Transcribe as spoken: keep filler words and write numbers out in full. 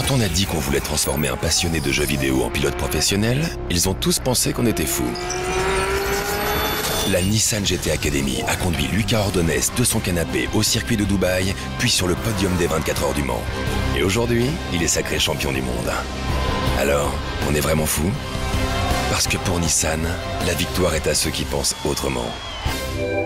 Quand on a dit qu'on voulait transformer un passionné de jeux vidéo en pilote professionnel, ils ont tous pensé qu'on était fous. La Nissan G T Academy a conduit Lucas Ordonez de son canapé au circuit de Dubaï, puis sur le podium des vingt-quatre heures du Mans. Et aujourd'hui, il est sacré champion du monde. Alors, on est vraiment fous? Parce que pour Nissan, la victoire est à ceux qui pensent autrement.